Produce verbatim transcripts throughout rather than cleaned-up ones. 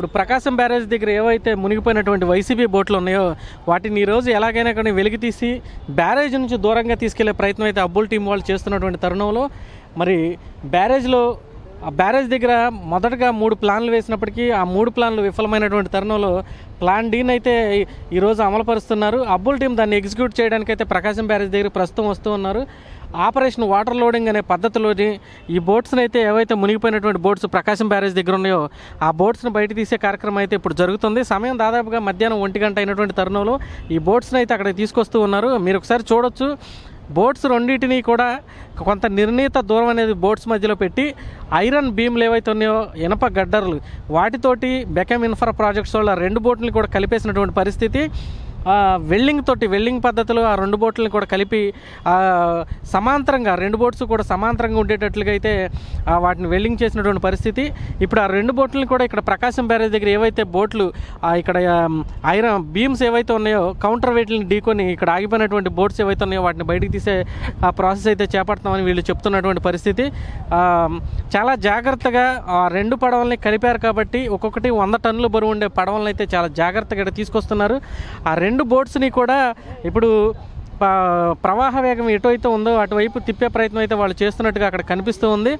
ఇప్పుడు ప్రకాశం బ్యారేజ్ దగ్గర ఏవైతే మునిగిపోయినటువంటి వైసీపీ బోట్లు ఉన్నాయో వాటిని ఈరోజు ఎలాగైనా కానీ వెలికి తీసి బ్యారేజ్ నుంచి దూరంగా తీసుకెళ్లే ప్రయత్నం అయితే అబ్బుల్ టీం వాళ్ళు చేస్తున్నటువంటి తరుణంలో మరి బ్యారేజ్లో ఆ బ్యారేజ్ దగ్గర మొదటగా మూడు ప్లాన్లు వేసినప్పటికీ ఆ మూడు ప్లాన్లు విఫలమైనటువంటి తరుణంలో ప్లాన్ డీని అయితే ఈరోజు అమలుపరుస్తున్నారు. అబ్బుల్ టీం దాన్ని ఎగ్జిక్యూట్ చేయడానికైతే ప్రకాశం బ్యారేజ్ దగ్గర ప్రస్తుతం వస్తూ ఉన్నారు. ఆపరేషన్ వాటర్ లోడింగ్ అనే పద్ధతిలోని ఈ బోట్స్ని అయితే ఏవైతే మునిగిపోయినటువంటి బోట్స్ ప్రకాశం బ్యారేజ్ దగ్గర ఉన్నాయో ఆ బోట్స్ని బయట తీసే కార్యక్రమం అయితే ఇప్పుడు జరుగుతుంది. సమయం దాదాపుగా మధ్యాహ్నం ఒంటి గంట అయినటువంటి తరుణంలో ఈ బోట్స్ని అయితే అక్కడికి తీసుకొస్తూ ఉన్నారు. మీరు ఒకసారి చూడొచ్చు, బోట్స్ రెండింటినీ కూడా కొంత నిర్ణీత దూరం అనేది బోట్స్ మధ్యలో పెట్టి ఐరన్ బీమ్లు ఏవైతే ఉన్నాయో ఇనప గడ్డర్లు వాటితోటి బెకమ్ ఇన్ఫ్రా ప్రాజెక్ట్స్ వల్ల రెండు బోట్లని కూడా కలిపేసినటువంటి పరిస్థితి. వెల్డింగ్ తోటి వెల్డింగ్ పద్ధతిలో ఆ రెండు బోట్లని కూడా కలిపి సమాంతరంగా రెండు బోట్స్ కూడా సమాంతరంగా ఉండేటట్లుగా అయితే వాటిని వెల్డింగ్ చేసినటువంటి పరిస్థితి. ఇప్పుడు ఆ రెండు బోట్లని కూడా ఇక్కడ ప్రకాశం బ్యారేజ్ దగ్గర ఏవైతే బోట్లు ఇక్కడ ఐరన్ బీమ్స్ ఏవైతే ఉన్నాయో కౌంటర్ వెయిట్లని ఢీకొని ఇక్కడ ఆగిపోయినటువంటి బోట్స్ ఏవైతే ఉన్నాయో వాటిని బయటికి తీసే ఆ ప్రాసెస్ అయితే చేపడతామని వీళ్ళు చెప్తున్నటువంటి పరిస్థితి. చాలా జాగ్రత్తగా ఆ రెండు పడవల్ని కలిపారు కాబట్టి ఒక్కొక్కటి వంద టన్నుల బరువు ఉండే పడవలను అయితే చాలా జాగ్రత్తగా తీసుకొస్తున్నారు. ఆ రెండు బోట్స్ని కూడా ఇప్పుడు ప్రవాహ వేగం ఎటువైతే ఉందో అటువైపు తిప్పే ప్రయత్నం అయితే వాళ్ళు చేస్తున్నట్టుగా అక్కడ కనిపిస్తూ ఉంది.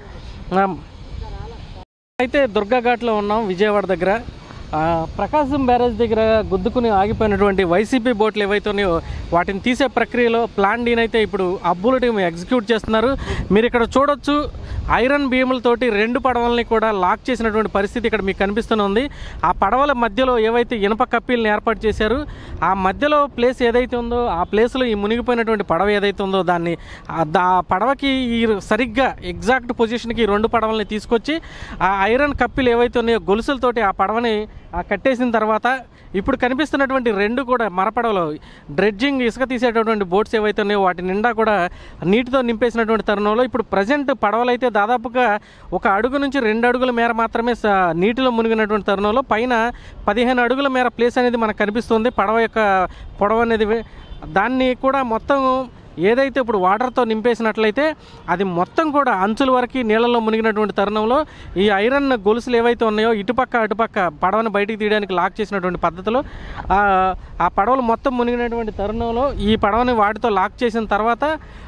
అయితే దుర్గా ఘాట్లో ఉన్నాం విజయవాడ దగ్గర. ప్రకాశం బ్యారేజ్ దగ్గర గుద్దుకుని ఆగిపోయినటువంటి వైసీపీ బోట్లు ఏవైతే ఉన్నాయో వాటిని తీసే ప్రక్రియలో ప్లాన్ డీని అయితే ఇప్పుడు అబ్బుల్ టీం ఎగ్జిక్యూట్ చేస్తున్నారు. మీరు ఇక్కడ చూడొచ్చు, ఐరన్ బీములతోటి రెండు పడవల్ని కూడా లాక్ చేసినటువంటి పరిస్థితి ఇక్కడ మీకు కనిపిస్తుంది. ఆ పడవల మధ్యలో ఏవైతే ఇనప కప్పీలను ఏర్పాటు చేశారు ఆ మధ్యలో ప్లేస్ ఏదైతే ఉందో ఆ ప్లేస్లో ఈ మునిగిపోయినటువంటి పడవ ఏదైతే ఉందో దాన్ని ఆ పడవకి ఈ సరిగ్గా ఎగ్జాక్ట్ పొజిషన్కి రెండు పడవల్ని తీసుకొచ్చి ఆ ఐరన్ కప్పీలు ఏవైతే ఉన్నాయో గొలుసులతోటి ఆ పడవని కట్టేసిన తర్వాత ఇప్పుడు కనిపిస్తున్నటువంటి రెండు కూడా మరపడవలో డ్రెడ్జింగ్ ఇసుక తీసేటటువంటి బోట్స్ ఏవైతే ఉన్నాయో వాటి నిండా కూడా నీటితో నింపేసినటువంటి తరుణంలో ఇప్పుడు ప్రజెంట్ పడవలు అయితే దాదాపుగా ఒక అడుగు నుంచి రెండు అడుగుల మేర మాత్రమే నీటిలో మునిగినటువంటి తరుణంలో పైన పదిహేను అడుగుల మేర ప్లేస్ అనేది మనకు కనిపిస్తుంది. పడవ యొక్క పొడవు అనేది దాన్ని కూడా మొత్తం ఏదైతే ఇప్పుడు వాటర్తో నింపేసినట్లయితే అది మొత్తం కూడా అంచుల వరకు నీళ్ళలో మునిగినటువంటి తరుణంలో ఈ ఐరన్ గొలుసులు ఏవైతే ఉన్నాయో ఇటుపక్క అటుపక్క పడవను బయటికి తీయడానికి లాక్ చేసినటువంటి పద్ధతిలో ఆ పడవలు మొత్తం మునిగినటువంటి తరుణంలో ఈ పడవని వాటితో లాక్ చేసిన తర్వాత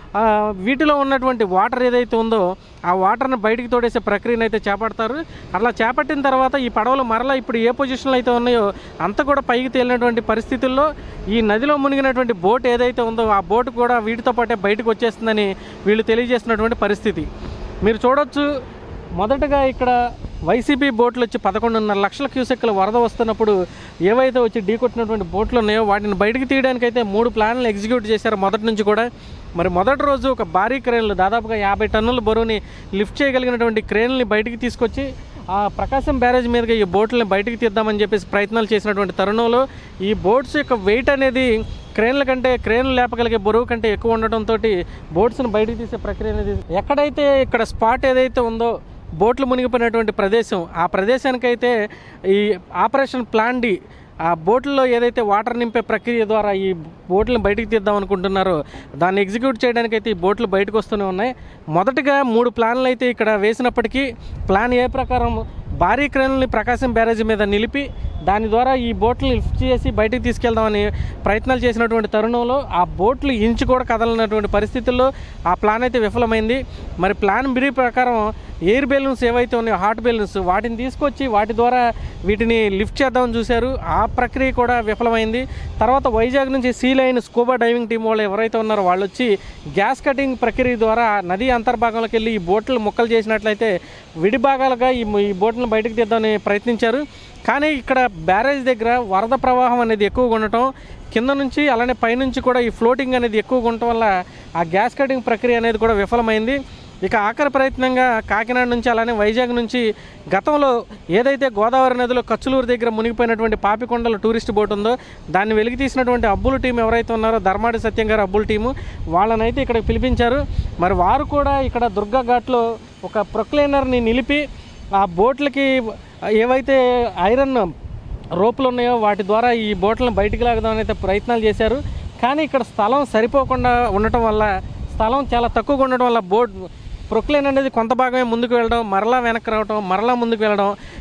వీటిలో ఉన్నటువంటి వాటర్ ఏదైతే ఉందో ఆ వాటర్ని బయటికి తోడేసే ప్రక్రియను అయితే చేపడతారు. అట్లా చేపట్టిన తర్వాత ఈ పడవలు మరలా ఇప్పుడు ఏ పొజిషన్లో అయితే ఉన్నాయో అంత కూడా పైకి తేలినటువంటి పరిస్థితుల్లో ఈ నదిలో మునిగినటువంటి బోట్ ఏదైతే ఉందో ఆ బోట్ కూడా వీటితో పాటే బయటకు వచ్చేస్తుందని వీళ్ళు తెలియజేస్తున్నటువంటి పరిస్థితి మీరు చూడొచ్చు. మొదటగా ఇక్కడ వైసీపీ బోట్లు వచ్చి పదకొండున్నర లక్షల క్యూసెక్ల వరద వస్తున్నప్పుడు ఏవైతే వచ్చి ఢీకొట్టినటువంటి బోట్లు ఉన్నాయో వాటిని బయటికి తీయడానికైతే మూడు ప్లాన్లు ఎగ్జిక్యూట్ చేశారు మొదటి నుంచి కూడా. మరి మొదటి రోజు ఒక భారీ క్రేన్లు దాదాపుగా యాభై టన్నుల బరువుని లిఫ్ట్ చేయగలిగినటువంటి క్రేన్లని బయటికి తీసుకొచ్చి ఆ ప్రకాశం బ్యారేజ్ మీదుగా ఈ బోట్లని బయటికి తీద్దామని చెప్పేసి ప్రయత్నాలు చేసినటువంటి తరుణంలో ఈ బోట్స్ యొక్క వెయిట్ అనేది క్రేన్ల కంటే క్రేన్లు లేపగలిగే బరువు కంటే ఎక్కువ ఉండటంతో బోట్స్ని బయటికి తీసే ప్రక్రియ అనేది ఎక్కడైతే ఇక్కడ స్పాట్ ఏదైతే ఉందో బోట్లు మునిగిపోయినటువంటి ప్రదేశం ఆ ప్రదేశానికైతే ఈ ఆపరేషన్ ప్లాన్ డి ఆ బోట్లలో ఏదైతే వాటర్ నింపే ప్రక్రియ ద్వారా ఈ బోట్లను బయటికి తీద్దాం అనుకుంటున్నారో దాన్ని ఎగ్జిక్యూట్ చేయడానికైతే ఈ బోట్లు బయటకు వస్తూనే ఉన్నాయి. మొదటగా మూడు ప్లాన్లు అయితే ఇక్కడ వేసినప్పటికీ ప్లాన్ ఏ ప్రకారం భారీ క్రేన్లని ప్రకాశం బ్యారేజ్ మీద నిలిపి దాని ద్వారా ఈ బోట్లు లిఫ్ట్ చేసి బయటికి తీసుకెళ్దామని ప్రయత్నాలు చేసినటువంటి తరుణంలో ఆ బోట్లు ఇంచు కూడా కదలనటువంటి పరిస్థితుల్లో ఆ ప్లాన్ అయితే విఫలమైంది. మరి ప్లాన్ బి ప్రకారం ఎయిర్ బెలూన్స్ ఏవైతే ఉన్నాయో హాట్ బెలూన్స్ వాటిని తీసుకొచ్చి వాటి ద్వారా వీటిని లిఫ్ట్ చేద్దామని చూశారు. ఆ ప్రక్రియ కూడా విఫలమైంది. తర్వాత వైజాగ్ నుంచి sea line scuba diving team వాళ్ళు ఎవరైతే ఉన్నారో వాళ్ళు వచ్చి గ్యాస్ కటింగ్ ప్రక్రియ ద్వారా నది అంతర్భాగంలోకి వెళ్ళి ఈ బోట్లు ముక్కలు చేసినట్లయితే విడి భాగాలుగా ఈ ఈ బోట్లను బయటకు తీద్దామని ప్రయత్నించారు. కానీ ఇక్కడ బ్యారేజ్ దగ్గర వరద ప్రవాహం అనేది ఎక్కువగా ఉండటం కింద నుంచి అలానే పైనుంచి కూడా ఈ ఫ్లోటింగ్ అనేది ఎక్కువగా ఉండటం వల్ల ఆ గ్యాస్ కటింగ్ ప్రక్రియ అనేది కూడా విఫలమైంది. ఇక ఆఖరి ప్రయత్నంగా కాకినాడ నుంచి అలానే వైజాగ్ నుంచి గతంలో ఏదైతే గోదావరి నదిలో కచ్చులూరు దగ్గర మునిగిపోయినటువంటి పాపికొండల టూరిస్ట్ బోట్ ఉందో దాన్ని వెలికి తీసినటువంటి అబ్బుల్ టీం ఎవరైతే ఉన్నారో ధర్మాడి సత్యం గారు అబ్బుల్ టీము వాళ్ళనైతే ఇక్కడ పిలిపించారు. మరి వారు కూడా ఇక్కడ దుర్గా ఘాట్లో ఒక ప్రొక్లైనర్ని నిలిపి ఆ బోట్లకి ఏవైతే ఐరన్ రోపులు ఉన్నాయో వాటి ద్వారా ఈ బోట్లను బయటికి లాగదామని అయితే ప్రయత్నాలు చేశారు. కానీ ఇక్కడ స్థలం సరిపోకుండా ఉండటం వల్ల స్థలం చాలా తక్కువగా ఉండటం వల్ల బోట్ ప్రొక్లైన్ అనేది కొంత భాగమే ముందుకు వెళ్ళడం మరలా వెనక్కి రావడం మరలా ముందుకు వెళ్ళడం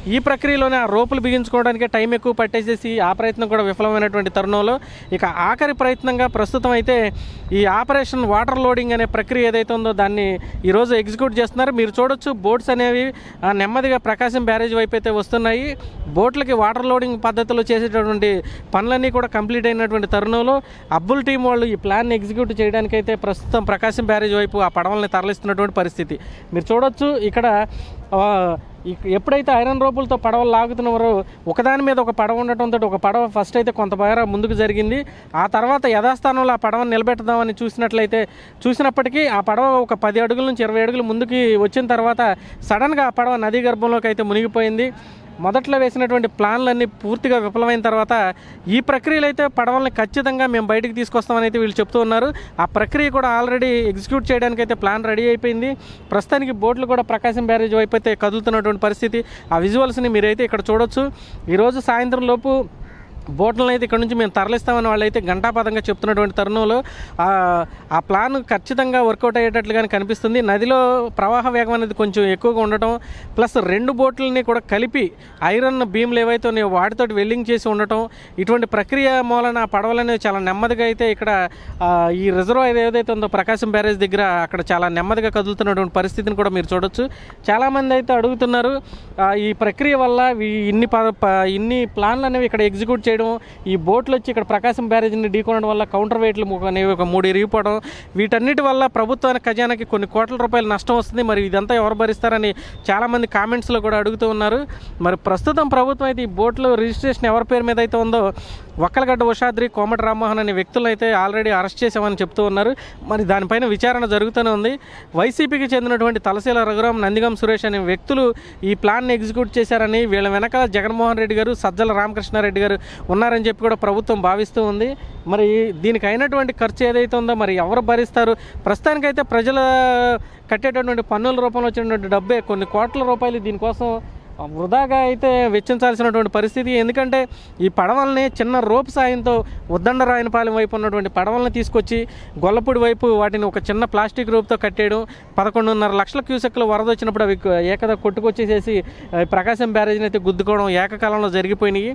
ఈ ప్రక్రియలోనే ఆ రోపులు బిగించుకోవడానికే టైం ఎక్కువ పట్టేసేసి ఆ ప్రయత్నం కూడా విఫలమైనటువంటి తరుణంలో ఇక ఆఖరి ప్రయత్నంగా ప్రస్తుతం అయితే ఈ ఆపరేషన్ వాటర్ లోడింగ్ అనే ప్రక్రియ ఏదైతే ఉందో దాన్ని ఈరోజు ఎగ్జిక్యూట్ చేస్తున్నారు. మీరు చూడొచ్చు బోట్స్ అనేవి నెమ్మదిగా ప్రకాశం బ్యారేజ్ వైపు అయితే వస్తున్నాయి. బోట్లకి వాటర్ లోడింగ్ పద్ధతిలో చేసేటటువంటి పనులన్నీ కూడా కంప్లీట్ అయినటువంటి తరుణంలో అబ్బుల్ టీం వాళ్ళు ఈ ప్లాన్ ఎగ్జిక్యూట్ చేయడానికైతే ప్రస్తుతం ప్రకాశం బ్యారేజ్ వైపు ఆ పడవల్ని తరలిస్తున్నటువంటి పరిస్థితి మీరు చూడొచ్చు. ఇక్కడ ఎప్పుడైతే ఐరన్ రోపులతో పడవలు లాగుతున్నారో ఒకదాని మీద ఒక పడవ ఉండటంతో ఒక పడవ ఫస్ట్ అయితే కొంత బాగా ముందుకు జరిగింది. ఆ తర్వాత యథాస్థానంలో ఆ పడవను నిలబెడదామని చూసినట్లయితే చూసినప్పటికీ ఆ పడవ ఒక పది అడుగుల నుంచి ఇరవై అడుగులు ముందుకి వచ్చిన తర్వాత సడన్గా ఆ పడవ నదీ గర్భంలోకి అయితే మునిగిపోయింది. మొదట్లో వేసినటువంటి ప్లాన్లన్నీ పూర్తిగా విఫలమైన తర్వాత ఈ ప్రక్రియలో అయితే పడవల్ని ఖచ్చితంగా మేము బయటికి తీసుకొస్తామని అయితే వీళ్ళు చెప్తూ ఉన్నారు. ఆ ప్రక్రియ కూడా ఆల్రెడీ ఎగ్జిక్యూట్ చేయడానికి అయితే ప్లాన్ రెడీ అయిపోయింది. ప్రస్తుతానికి బోట్లు కూడా ప్రకాశం బ్యారేజ్ వైపు అయితే కదులుతున్నటువంటి పరిస్థితి. ఆ విజువల్స్ని మీరైతే ఇక్కడ చూడొచ్చు. ఈరోజు సాయంత్రం లోపు బోట్లను అయితే ఇక్కడ నుంచి మేము తరలిస్తామని వాళ్ళు అయితే ఘంటాపథంగా చెప్తున్నటువంటి తరుణంలో ఆ ప్లాన్ ఖచ్చితంగా వర్కౌట్ అయ్యేటట్లుగానే కనిపిస్తుంది. నదిలో ప్రవాహ వేగం అనేది కొంచెం ఎక్కువగా ఉండటం ప్లస్ రెండు బోట్లని కూడా కలిపి ఐరన్ బీమ్లు ఏవైతే ఉన్నాయో వాటితో వెల్డింగ్ చేసి ఉండటం ఇటువంటి ప్రక్రియ మూలన పడవలనేవి చాలా నెమ్మదిగా అయితే ఇక్కడ ఈ రిజర్వాయర్ ఏదైతే ఉందో ప్రకాశం బ్యారేజ్ దగ్గర అక్కడ చాలా నెమ్మదిగా కదులుతున్నటువంటి పరిస్థితిని కూడా మీరు చూడొచ్చు. చాలామంది అయితే అడుగుతున్నారు ఈ ప్రక్రియ వల్ల ఇన్ని ఇన్ని ప్లాన్లు అనేవి ఇక్కడ ఎగ్జిక్యూట్ చేయడం ఈ బోట్లు వచ్చి ఇక్కడ ప్రకాశం బ్యారేజ్ని ఢీకొనడం వల్ల కౌంటర్ వెయిట్లు అనేవి ఒక మూడు ఇరిగిపోవడం వీటన్నిటి వల్ల ప్రభుత్వానికి ఖజానాకి కొన్ని కోట్ల రూపాయలు నష్టం వస్తుంది. మరి ఇదంతా ఎవరు భరిస్తారని చాలామంది కామెంట్స్లో కూడా అడుగుతూ ఉన్నారు. మరి ప్రస్తుతం ప్రభుత్వం అయితే ఈ బోట్లు రిజిస్ట్రేషన్ ఎవరి పేరు మీద అయితే ఉందో వక్కలగడ్డ ఉషాద్రి కోమటి రామ్మోహన్ అనే వ్యక్తులు అయితే ఆల్రెడీ అరెస్ట్ చేసామని చెప్తూ ఉన్నారు. మరి దానిపైన విచారణ జరుగుతూనే ఉంది. వైసీపీకి చెందినటువంటి తలశీల రఘురాం నందిగం సురేష్ అనే వ్యక్తులు ఈ ప్లాన్ని ఎగ్జిక్యూట్ చేశారని వీళ్ళ వెనకాల జగన్మోహన్ రెడ్డి గారు సజ్జల రామకృష్ణారెడ్డి గారు ఉన్నారని చెప్పి కూడా ప్రభుత్వం భావిస్తూ ఉంది. మరి దీనికి అయినటువంటి ఖర్చు ఏదైతే ఉందో మరి ఎవరు భరిస్తారు? ప్రస్తుతానికైతే ప్రజల కట్టేటటువంటి పన్నుల రూపంలో వచ్చినటువంటి డబ్బే కొన్ని కోట్ల రూపాయలు దీనికోసం వృధాగా అయితే వెచ్చించాల్సినటువంటి పరిస్థితి. ఎందుకంటే ఈ పడవల్ని చిన్న రోప్ సాయంతో ఉద్దండరాయనపాలెం వైపు ఉన్నటువంటి పడవల్ని తీసుకొచ్చి గొల్లపూడి వైపు వాటిని ఒక చిన్న ప్లాస్టిక్ రోప్తో కట్టేయడం పదకొండున్నర లక్షల క్యూసెక్లు వరద వచ్చినప్పుడు అవి ఏకదా కొట్టుకొచ్చేసేసి ప్రకాశం బ్యారేజ్ని అయితే గుద్దుకోవడం ఏకకాలంలో జరిగిపోయినాయి.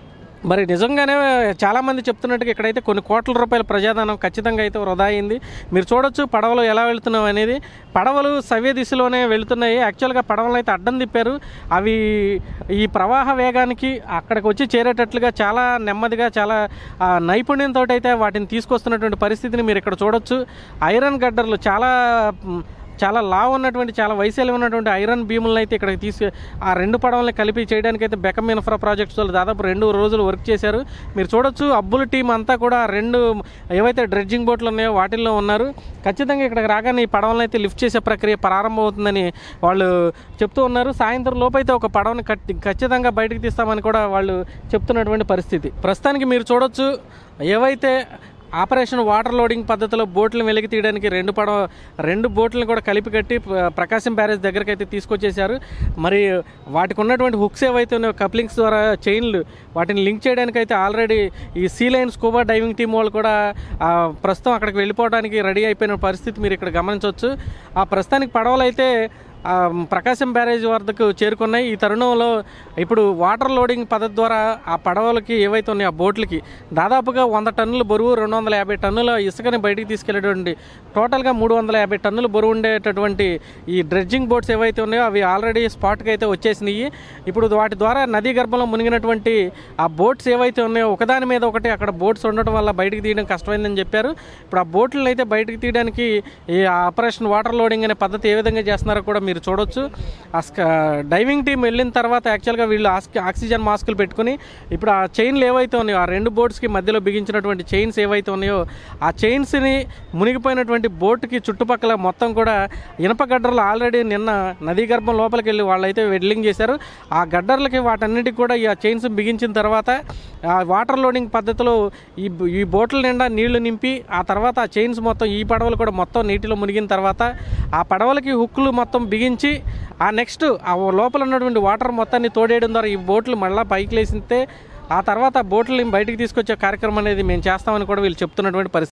మరి నిజంగానే చాలామంది చెప్తున్నట్టుగా ఇక్కడైతే కొన్ని కోట్ల రూపాయల ప్రజాధనం ఖచ్చితంగా అయితే వృధా అయింది. మీరు చూడొచ్చు పడవలు ఎలా వెళుతున్నాం అనేది. పడవలు సవ్య దిశలోనే వెళుతున్నాయి. యాక్చువల్గా పడవలు అయితే అడ్డం తిప్పారు. అవి ఈ ప్రవాహ వేగానికి అక్కడికి వచ్చి చేరేటట్లుగా చాలా నెమ్మదిగా చాలా నైపుణ్యంతో అయితే వాటిని తీసుకొస్తున్నటువంటి పరిస్థితిని మీరు ఇక్కడ చూడొచ్చు. ఐరన్ గడ్డర్లు చాలా చాలా లావు ఉన్నటువంటి చాలా వైశాల్యం ఉన్నటువంటి ఐరన్ బీములను అయితే ఇక్కడికి తీసి ఆ రెండు పడవల్ని కలిపి చేయడానికి అయితే బెకం ఇన్ఫ్రా ప్రాజెక్ట్స్ వాళ్ళు దాదాపు రెండు రోజులు వర్క్ చేశారు. మీరు చూడొచ్చు అబ్బుల టీం అంతా కూడా రెండు ఏవైతే డ్రెడ్జింగ్ బోట్లు ఉన్నాయో వాటిల్లో ఉన్నారు. ఖచ్చితంగా ఇక్కడికి రాగానే ఈ పడవలను అయితే లిఫ్ట్ చేసే ప్రక్రియ ప్రారంభమవుతుందని వాళ్ళు చెప్తూ ఉన్నారు. సాయంత్రం లోపు అయితే ఒక పడవని ఖచ్చితంగా బయటకు తీస్తామని కూడా వాళ్ళు చెప్తున్నటువంటి పరిస్థితి. ప్రస్తుతానికి మీరు చూడొచ్చు ఏవైతే ఆపరేషన్ వాటర్ లోడింగ్ పద్ధతిలో బోట్లను వెలికి తీయడానికి రెండు పడవ రెండు బోట్లను కూడా కలిపి కట్టి ప్రకాశం బ్యారేజ్ దగ్గరికి అయితే తీసుకొచ్చేసారు. మరి వాటికి ఉన్నటువంటి హుక్స్ ఏవైతే ఉన్నాయో కప్లింగ్స్ ద్వారా చైన్లు వాటిని లింక్ చేయడానికి అయితే ఆల్రెడీ ఈ sea line scuba diving team వాళ్ళు కూడా ప్రస్తుతం అక్కడికి వెళ్ళిపోవడానికి రెడీ అయిపోయిన పరిస్థితి మీరు ఇక్కడ గమనించవచ్చు. ఆ ప్రస్తుతానికి పడవలు అయితే ప్రకాశం బ్యారేజ్ వద్దకు చేరుకున్నాయి. ఈ తరుణంలో ఇప్పుడు వాటర్ లోడింగ్ పద్ధతి ద్వారా ఆ పడవలకి ఏవైతే ఉన్నాయో ఆ బోట్లకి దాదాపుగా వంద టన్నుల బరువు రెండు వందల యాభై టన్నుల ఇసుకని బయటికి తీసుకెళ్లేటువంటి టోటల్గా మూడు వందల యాభై టన్నుల బరువు ఉండేటటువంటి ఈ డ్రెడ్జింగ్ బోట్స్ ఏవైతే ఉన్నాయో అవి ఆల్రెడీ స్పాట్కి అయితే వచ్చేసినాయి. ఇప్పుడు వాటి ద్వారా నదీ గర్భంలో మునిగినటువంటి ఆ బోట్స్ ఏవైతే ఉన్నాయో ఒకదాని మీద ఒకటి అక్కడ బోట్స్ ఉండటం వల్ల బయటికి తీయడం కష్టమైందని చెప్పారు. ఇప్పుడు ఆ బోట్లను అయితే బయటికి తీయడానికి ఈ ఆపరేషన్ వాటర్ లోడింగ్ అనే పద్ధతి ఏ విధంగా చేస్తున్నారో కూడా మీరు చూడొచ్చు. డైవింగ్ టీం వెళ్ళిన తర్వాత యాక్చువల్గా వీళ్ళు ఆక్సిజన్ మాస్కులు పెట్టుకుని ఇప్పుడు ఆ చైన్లు ఏవైతే ఉన్నాయో ఆ రెండు బోట్స్కి మధ్యలో బిగించినటువంటి చైన్స్ ఏవైతే ఉన్నాయో ఆ చైన్స్ని మునిగిపోయినటువంటి బోట్కి చుట్టుపక్కల మొత్తం కూడా ఇనప గడ్డర్లు ఆల్రెడీ నిన్న నదీ గర్భం లోపలికి వెళ్ళి వాళ్ళైతే వెడ్లింగ్ చేశారు. ఆ గడ్డర్లకి వాటన్నిటికి కూడా ఈ చైన్స్ బిగించిన తర్వాత ఆ వాటర్ లోడింగ్ పద్ధతిలో ఈ ఈ బోట్ల నిండా నీళ్లు నింపి ఆ తర్వాత ఆ చైన్స్ మొత్తం ఈ పడవలు కూడా మొత్తం నీటిలో మునిగిన తర్వాత ఆ పడవలకి హుక్కులు మొత్తం బిగించి ఆ నెక్స్ట్ ఆ లోపల ఉన్నటువంటి వాటర్ మొత్తాన్ని తోడేయడం ద్వారా ఈ బోట్లు మళ్ళీ పైకి లేసితే ఆ తర్వాత బోట్లని బయటికి తీసుకొచ్చే కార్యక్రమం అనేది మేము చేస్తామని కూడా వీళ్ళు చెప్తున్నటువంటి పరిస్థితి.